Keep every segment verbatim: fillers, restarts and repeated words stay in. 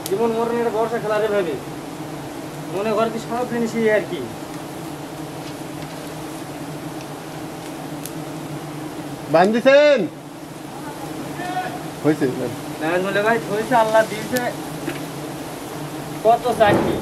জীবন মরণের বর্ষা খেলারে ভাবে মনে কর কি সব জিনিসই আর কি বান্ধিছেন হয়েছে না বলে ভাই হয়েছে আল্লাহ দিয়েছে কত চাকরি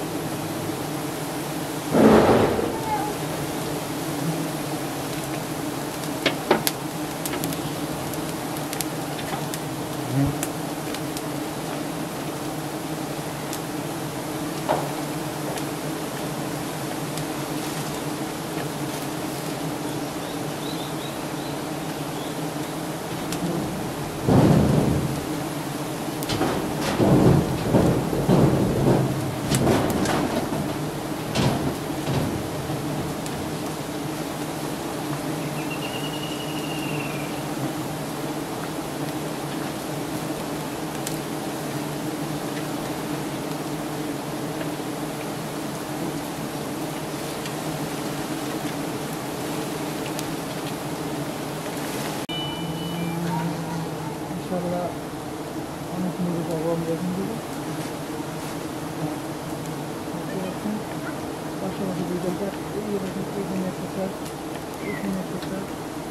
অনেক মুড়ি পাবো আমরা এখান থেকে পাশাপাশি দুইটা এখানে একটা চার এখানে একটা চার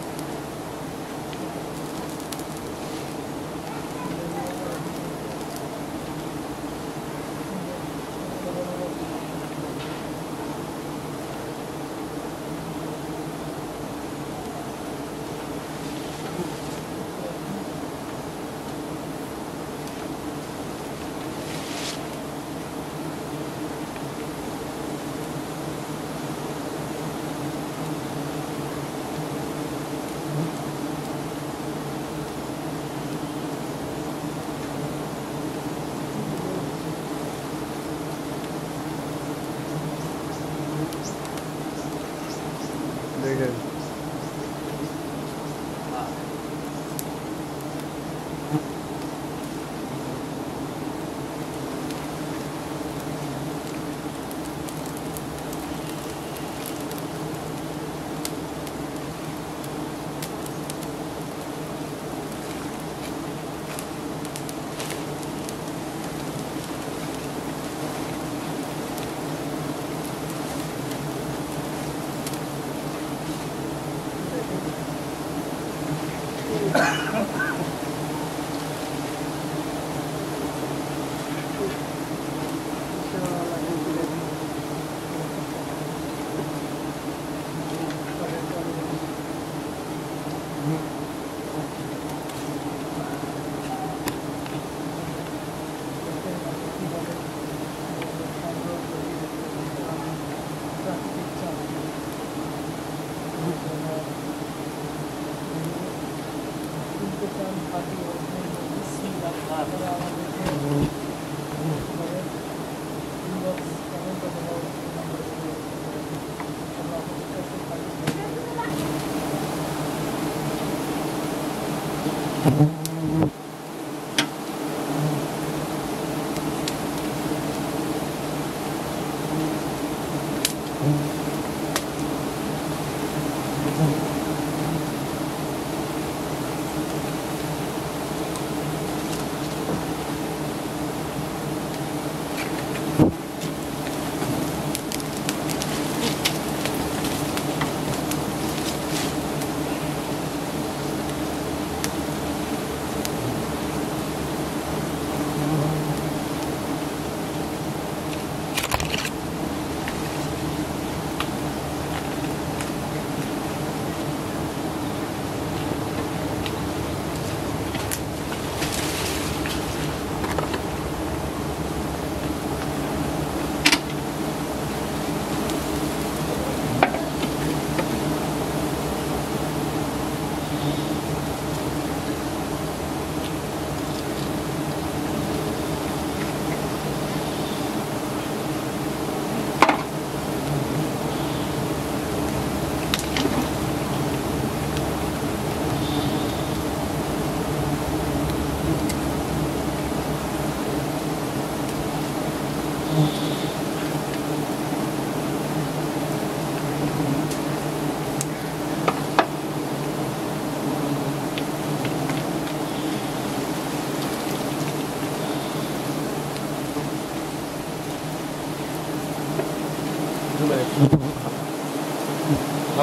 দেখেন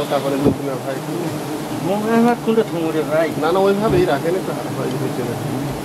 হালকা করে নিস না ভাই। মোবাইল হাত খুলে থমরে ভাই। না না ওইভাবেই রাখেন একটু ভাই হয়েছে না।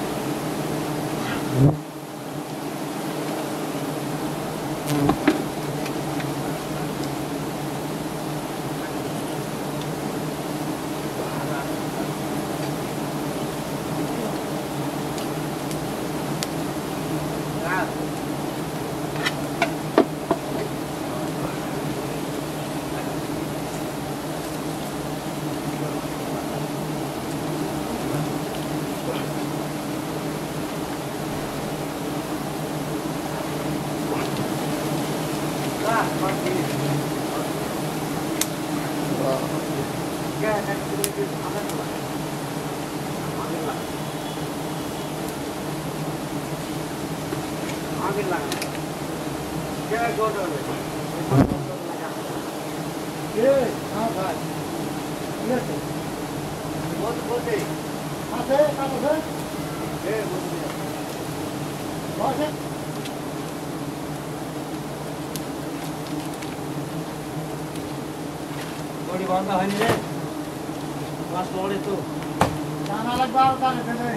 বডি বন্ধ হয়নি রে মাছ লড়ে তো টানা লাগবে আর টানে টানে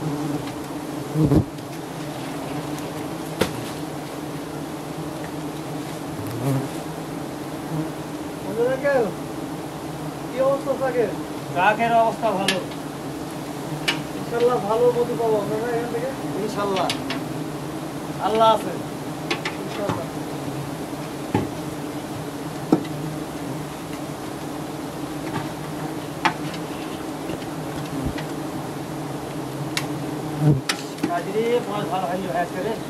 কি অবস্থা থাকে? কাকের অবস্থা ভালো ইনশাল্লাহ ভালো মতো পাবো আমরা না এখান থেকে ইনশাআল্লাহ আল্লাহ আছে ইনশাল্লাহ। কাজরে মাছ ভালো হয়নি ভাই আজকে রে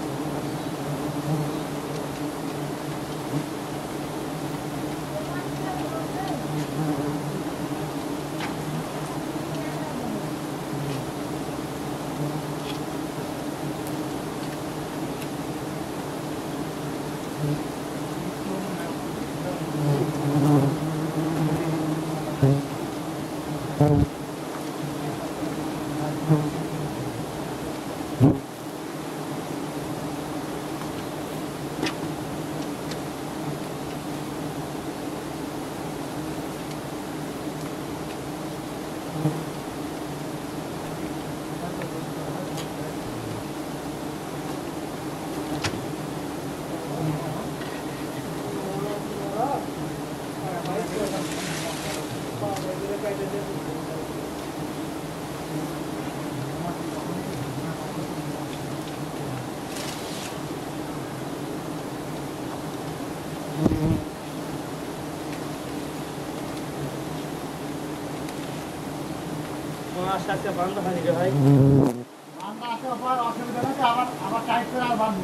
মাছ আজকে বন্ধ হয়নি রে ভাই বান্দা আছে আবার অসুবিধা নেই আবার আবার টাইট করে আর বাঁধবো।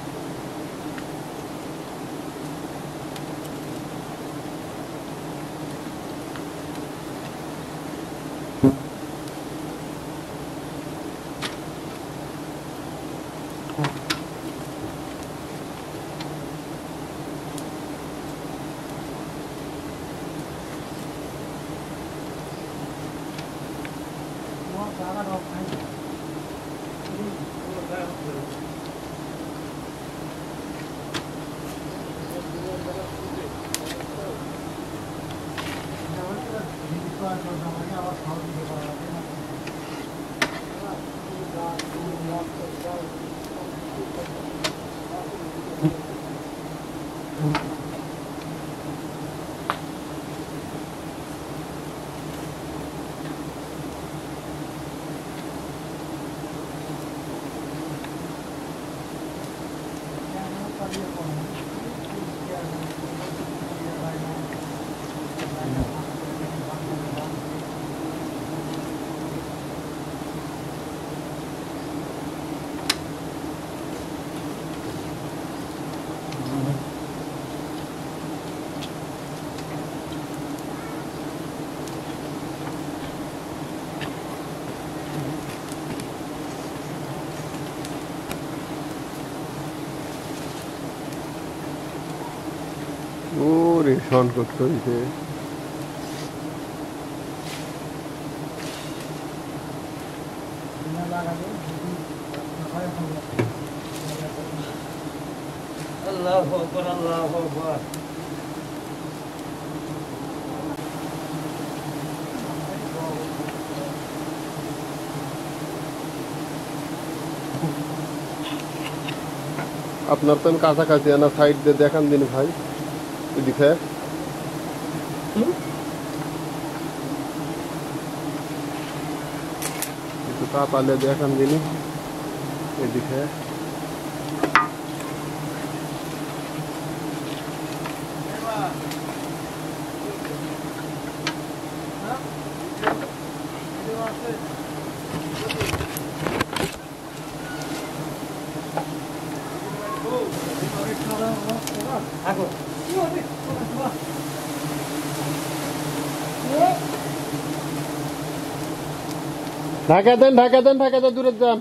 ওরে সংকট হয়েছে। আল্লাহু আকবার আল্লাহু আকবার আপনার তো কাছাকাছি না, সাইড দিয়ে দেখান দিন ভাই এদিকে। একটু তাপালে দেখান দিন এদিকে। ঢাকা দেন, ঢাকা দেন, ঢাকা দেন, দূরে যান।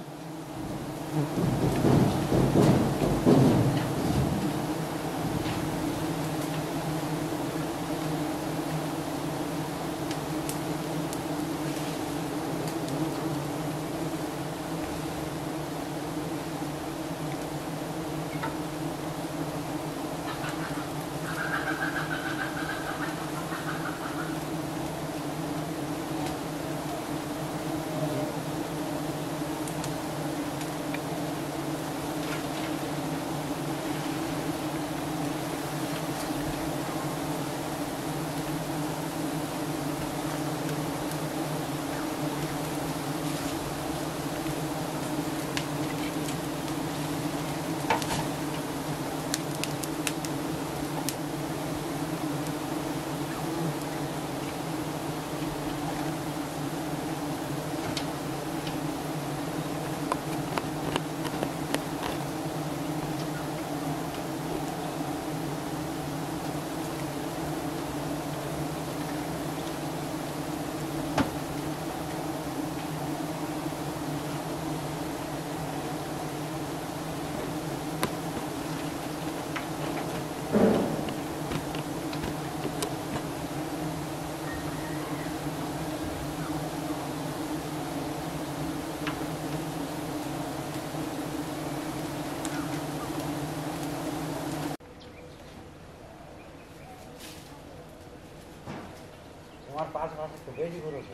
তোমার পাঁচ মাস তো বেশি করেছে।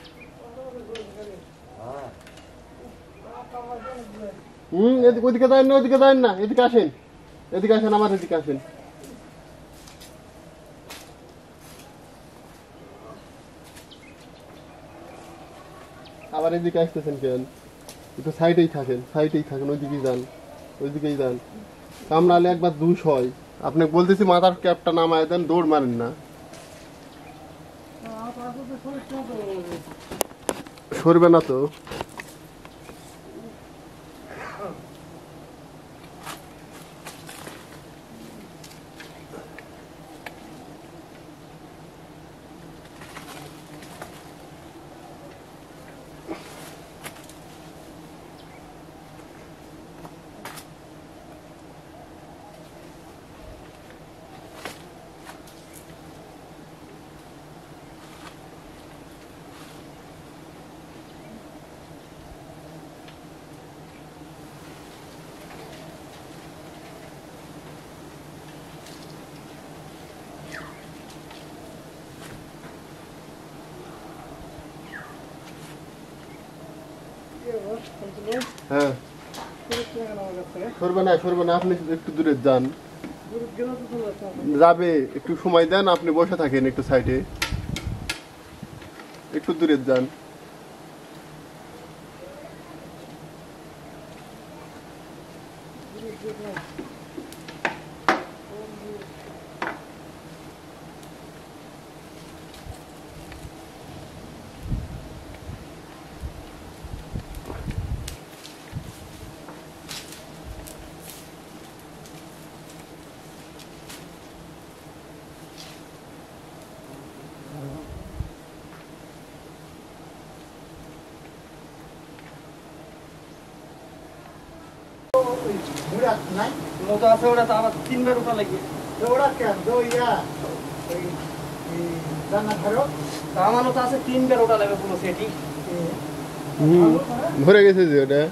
হ্যাঁ হুম, এদিকে ওদিকে দেন না, ওদিকে দেন না, এদিকে আসেন, এদিকে আসেন, আমার এদিকে আসেন। আবার এদিকে আসতেছেন কেন? একটু সাইডেই থাকেন, সাইডেই থাকেন, ওইদিকেই যান, ওইদিকেই যান। কামড়ালে একবার দুষ হয়। আপনাকে বলতেছি মাথার ক্যাপটা নামায় দেন, দৌড় মারেন না। সরবে না তো। হ্যাঁ, সরবে না, সরবে না, আপনি একটু দূরে যান। যাবে, একটু সময় দেন, আপনি বসে থাকেন একটু সাইডে, একটু দূরে যান। মতো আছে ওটা তো আবার তিনবার উঠা লাগে। আমারও তো আছে তিনবার ওটা লাগবে পুরো সেটি। হুম, ভরে গেছে যে ওটা।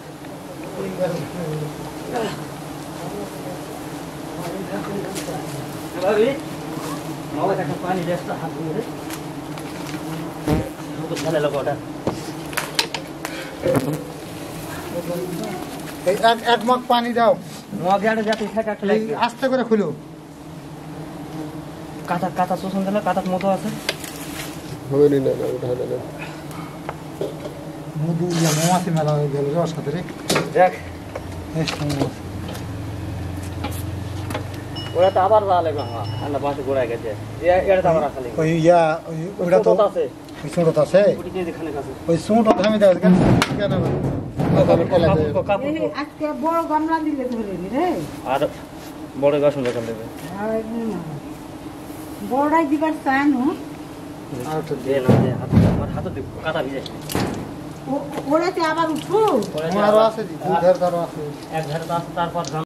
পানি রেস্ট হাত ধরে খেলে লোক ওটা এক মগ পানি দাও। নোয়া গেড়ে যাতে থাকে একটা এই লাগবে আস্তে করে খুলো কাটা কাটা শোষণ দিলে কাটার মতো আছে হবে নি না না ওটা হবে না মধু ইয়া মৌমাছি মেলা হয়ে গেল ওর সাথে রে দেখ এই মৌমাছি। ওরা তো আবার যা লাগবে হ্যাঁ ঠান্ডা পাশে গোড়ায় গেছে এ- এটা তো আবার আসা লাগবে ওই ইয়া ওই- ওইটা তো ছোট আছে ওই ছোট আছে ওটি কে দেখানে কাছে ওই ছোট আমি দেখ কেন কেন কাপড় কাপড় এই আজকে বড় গামলা দিলে ধরেনি রে আর বড় গাছ দেখান দেবে আর এমনি না। বড়াই দিবার চায় না আর তো দে না দে হাত আমার হাতে দে কাটা ভিজে ওরাতে আবার উঠো আরো আছে জি দুই ধার ধারও আছে এক ধারে তো আছে তারপর